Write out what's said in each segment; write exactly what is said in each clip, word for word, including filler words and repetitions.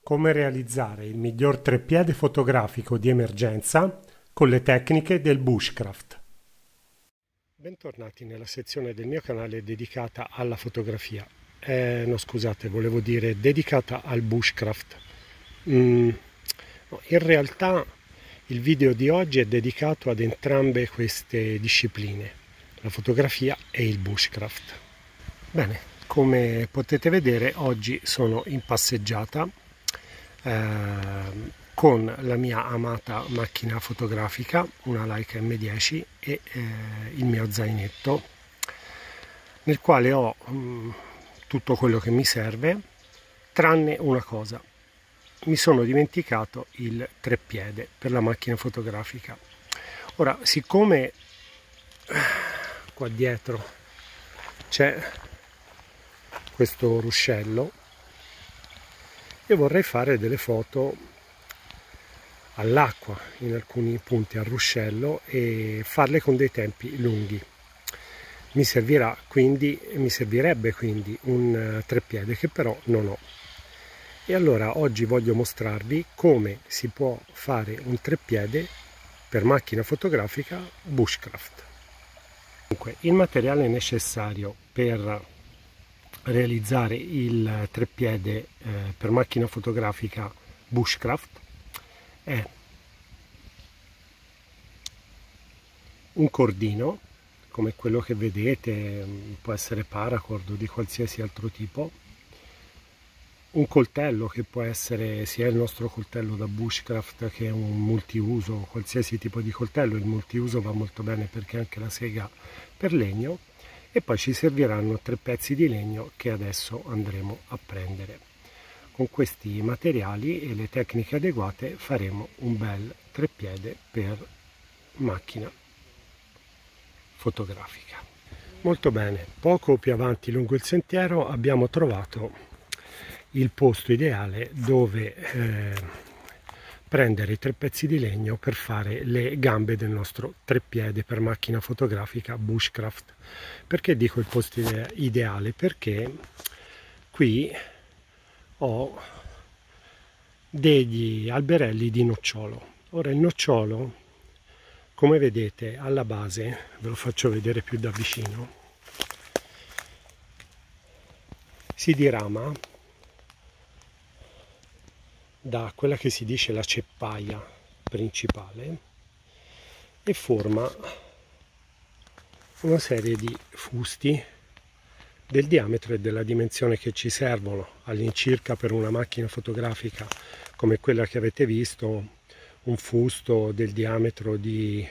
Come realizzare il miglior treppiede fotografico di emergenza con le tecniche del bushcraft. Bentornati nella sezione del mio canale dedicata alla fotografia. Eh, no, scusate, volevo dire dedicata al bushcraft. Mm, no, in realtà il video di oggi è dedicato ad entrambe queste discipline, la fotografia e il bushcraft. Bene, come potete vedere oggi sono in passeggiata Eh, con la mia amata macchina fotografica, una Leica M dieci, e eh, il mio zainetto nel quale ho mh, tutto quello che mi serve, tranne una cosa: mi sono dimenticato il treppiede per la macchina fotografica. Ora, siccome qua dietro c'è questo ruscello, io vorrei fare delle foto all'acqua in alcuni punti al ruscello e farle con dei tempi lunghi. Mi servirà quindi, mi servirebbe quindi un treppiede che però non ho. E allora oggi voglio mostrarvi come si può fare un treppiede per macchina fotografica bushcraft. Dunque, il materiale necessario per realizzare il treppiede eh, per macchina fotografica bushcraft è un cordino come quello che vedete, può essere paracord o di qualsiasi altro tipo, un coltello che può essere sia il nostro coltello da bushcraft che un multiuso, qualsiasi tipo di coltello. Il multiuso va molto bene perché ha anche la sega per legno. E poi ci serviranno tre pezzi di legno che adesso andremo a prendere. Con questi materiali e le tecniche adeguate faremo un bel treppiede per macchina fotografica. Molto bene, poco più avanti lungo il sentiero abbiamo trovato il posto ideale dove eh, prendere i tre pezzi di legno per fare le gambe del nostro treppiede per macchina fotografica bushcraft. Perché dico il posto ideale? Perché qui ho degli alberelli di nocciolo. Ora, il nocciolo, come vedete alla base, ve lo faccio vedere più da vicino, si dirama da quella che si dice la ceppaia principale e forma una serie di fusti del diametro e della dimensione che ci servono all'incirca per una macchina fotografica come quella che avete visto. Un fusto del diametro di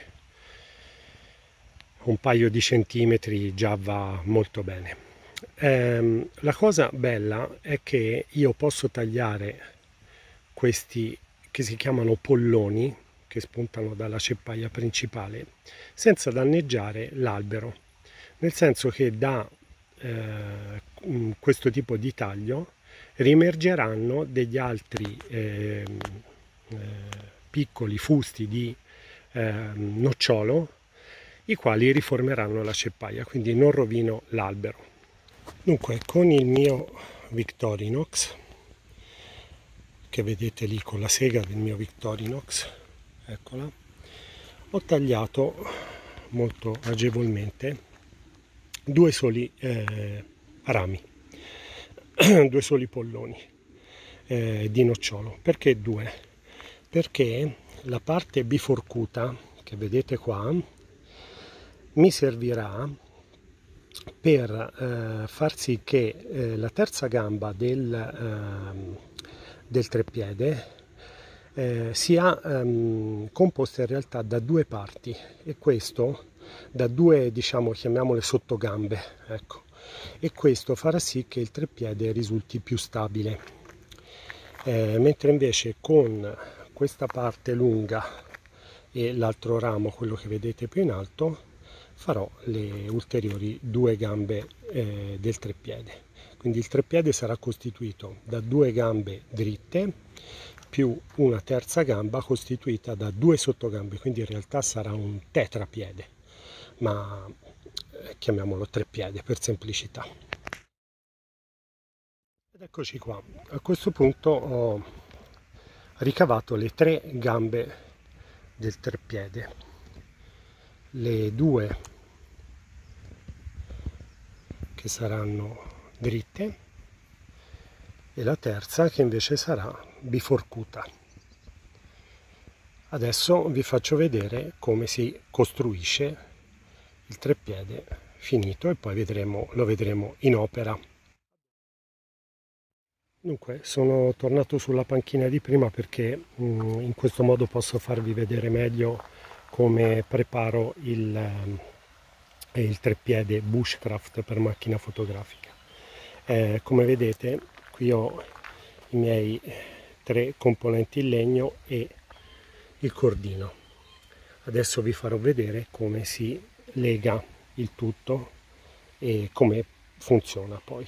un paio di centimetri già va molto bene. Ehm, la cosa bella è che io posso tagliare questi che si chiamano polloni, che spuntano dalla ceppaia principale, senza danneggiare l'albero, nel senso che da eh, questo tipo di taglio riemergeranno degli altri eh, eh, piccoli fusti di eh, nocciolo, i quali riformeranno la ceppaia, quindi non rovino l'albero. Dunque, con il mio Victorinox, che vedete lì con la sega del mio Victorinox, eccola, ho tagliato molto agevolmente due soli eh, rami, due soli polloni eh, di nocciolo. Perché due? Perché la parte biforcuta che vedete qua mi servirà per eh, far sì che eh, la terza gamba del eh, del treppiede eh, sia ehm, composta in realtà da due parti, e questo da due, diciamo, chiamiamole sottogambe, ecco, e questo farà sì che il treppiede risulti più stabile, eh, mentre invece con questa parte lunga e l'altro ramo, quello che vedete più in alto, farò le ulteriori due gambe eh, del treppiede. Quindi il treppiede sarà costituito da due gambe dritte più una terza gamba costituita da due sottogambe, quindi in realtà sarà un tetrapiede, ma eh, chiamiamolo treppiede per semplicità. Ed eccoci qua. A questo punto ho ricavato le tre gambe del treppiede, le due che saranno dritte e la terza che invece sarà biforcuta. Adesso vi faccio vedere come si costruisce il treppiede finito e poi vedremo, lo vedremo in opera. Dunque, sono tornato sulla panchina di prima perché mh, in questo modo posso farvi vedere meglio come preparo il, eh, il treppiede Bushcraft per macchina fotografica. Eh, come vedete, qui ho i miei tre componenti in legno e il cordino. Adesso vi farò vedere come si lega il tutto e come funziona poi.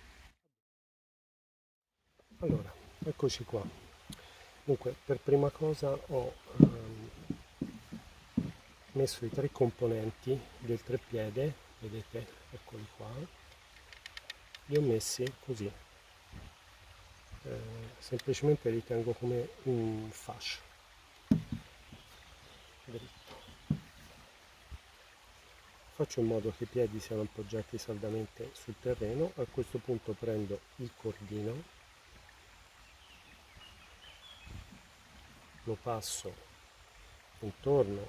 Allora, eccoci qua. Dunque, per prima cosa ho um, messo i tre componenti del treppiede, vedete, eccoli qua, li ho messi così, eh, semplicemente li tengo come un fascio dritto. Faccio in modo che i piedi siano appoggiati saldamente sul terreno. A questo punto prendo il cordino, lo passo intorno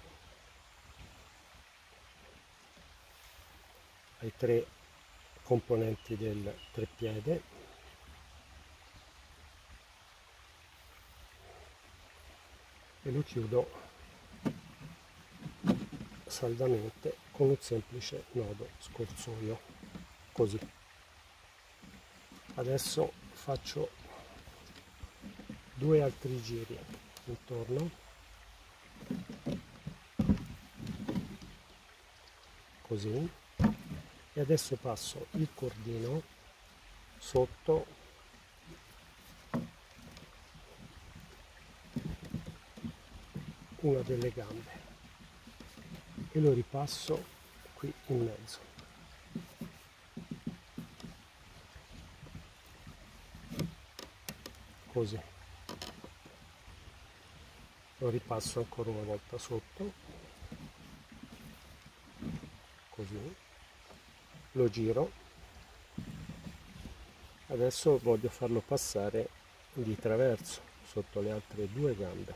ai tre componenti del treppiede e lo chiudo saldamente con un semplice nodo scorsoio, così. Adesso faccio due altri giri intorno, così, e adesso passo il cordino sotto una delle gambe e lo ripasso qui in mezzo, così. Lo ripasso ancora una volta sotto, così, lo giro. Adesso voglio farlo passare di traverso sotto le altre due gambe,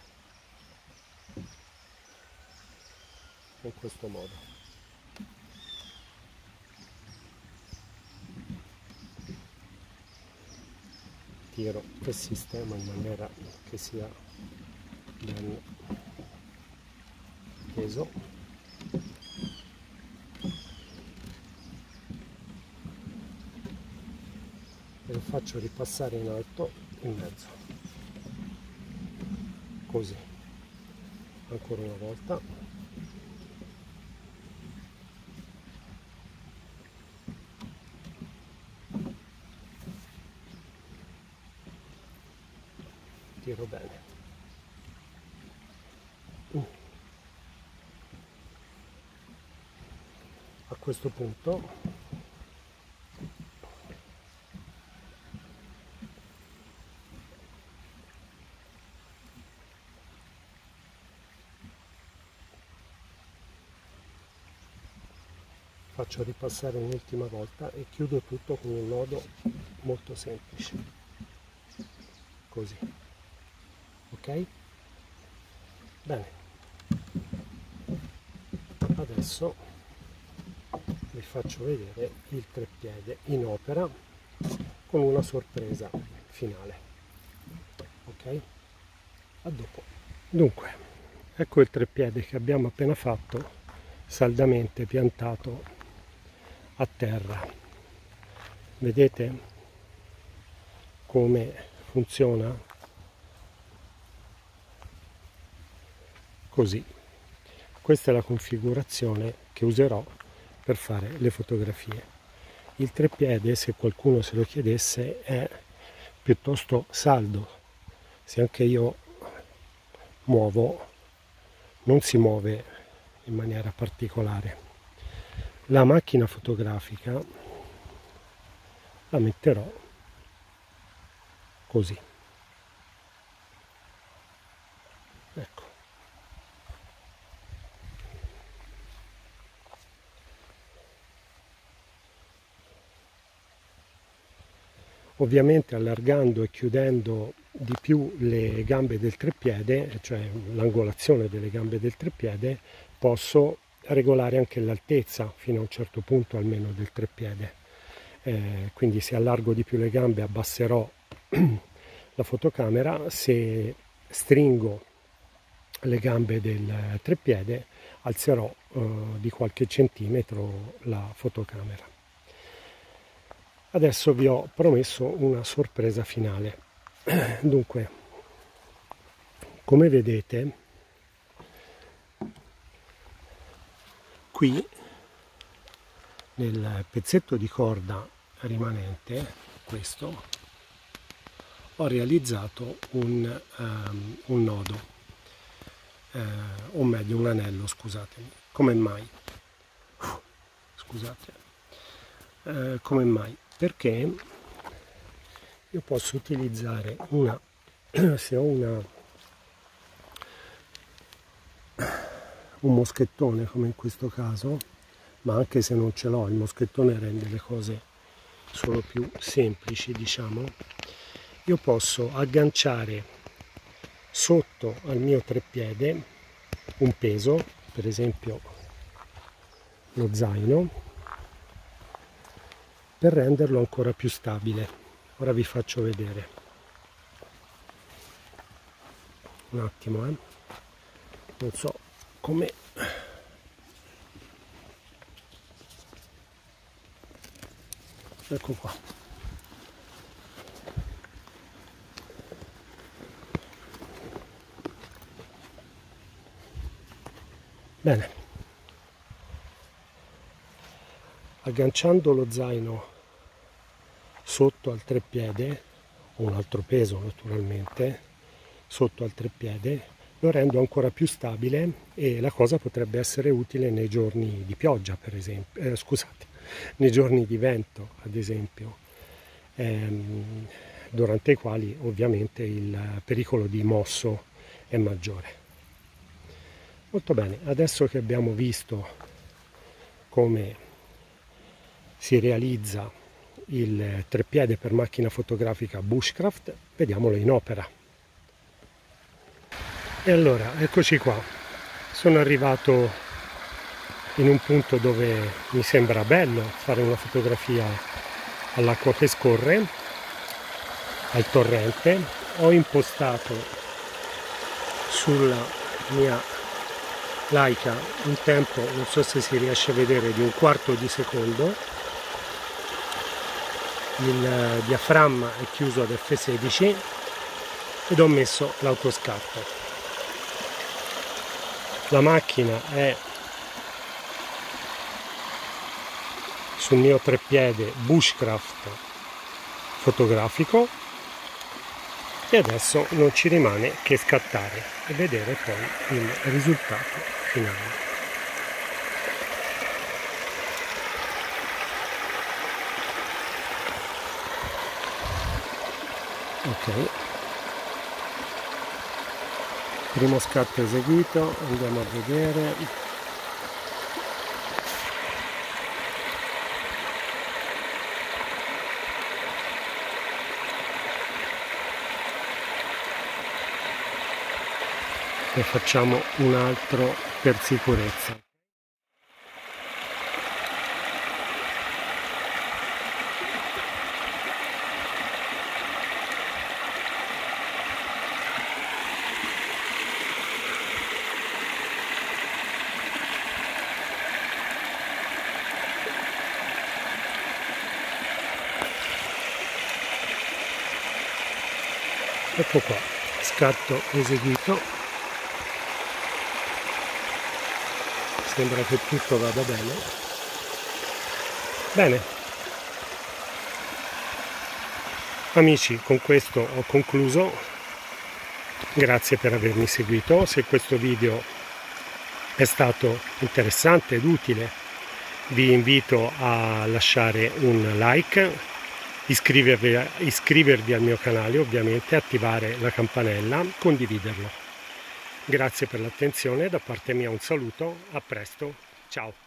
in questo modo. Tiro e sistema in maniera che sia ben teso. E lo faccio ripassare in alto in mezzo, così, ancora una volta, tiro bene. A questo punto faccio ripassare un'ultima volta e chiudo tutto con un nodo molto semplice, così, ok? Bene, adesso vi faccio vedere il treppiede in opera con una sorpresa finale, ok? A dopo. Dunque, ecco il treppiede che abbiamo appena fatto, saldamente piantato a terra. Vedete come funziona? Così. Questa è la configurazione che userò per fare le fotografie. Il treppiede, se qualcuno se lo chiedesse, è piuttosto saldo. Se anche io muovo, non si muove in maniera particolare. La macchina fotografica la metterò così. Ovviamente allargando e chiudendo di più le gambe del treppiede, cioè l'angolazione delle gambe del treppiede, posso regolare anche l'altezza fino a un certo punto almeno del treppiede. Eh, quindi se allargo di più le gambe abbasserò la fotocamera, se stringo le gambe del treppiede alzerò eh, di qualche centimetro la fotocamera. Adesso vi ho promesso una sorpresa finale. Dunque, come vedete, qui nel pezzetto di corda rimanente, questo, ho realizzato un, um, un nodo, eh, o meglio un anello, scusatemi. Come mai? Uh, scusate. Eh, come mai? Perché io posso utilizzare una, se ho una, un moschettone come in questo caso, ma anche se non ce l'ho, il moschettone rende le cose solo più semplici, diciamo, io posso agganciare sotto al mio treppiede un peso, per esempio lo zaino, per renderlo ancora più stabile. Ora vi faccio vedere un attimo, eh. Non so come. Ecco qua. Bene, agganciando lo zaino sotto al treppiede, o un altro peso naturalmente, sotto al treppiede, lo rendo ancora più stabile e la cosa potrebbe essere utile nei giorni di pioggia, per esempio, eh, scusate, nei giorni di vento, ad esempio, ehm, durante i quali ovviamente il pericolo di mosso è maggiore. Molto bene, adesso che abbiamo visto come si realizza il treppiede per macchina fotografica Bushcraft, vediamolo in opera. E allora, eccoci qua, sono arrivato in un punto dove mi sembra bello fare una fotografia all'acqua che scorre, al torrente. Ho impostato sulla mia Leica un tempo, non so se si riesce a vedere, di un quarto di secondo. Il diaframma è chiuso ad effe sedici ed ho messo l'autoscatto. La macchina è sul mio treppiede Bushcraft fotografico e adesso non ci rimane che scattare e vedere poi il risultato finale. Ok, primo scatto eseguito, andiamo a vedere. E facciamo un altro per sicurezza. Ecco qua, scatto eseguito. Sembra che tutto vada bene. Bene. Amici, con questo ho concluso. Grazie per avermi seguito. Se questo video è stato interessante ed utile, vi invito a lasciare un like, iscrivervi, iscrivervi al mio canale, ovviamente, attivare la campanella, condividerlo. Grazie per l'attenzione, da parte mia un saluto, a presto, ciao!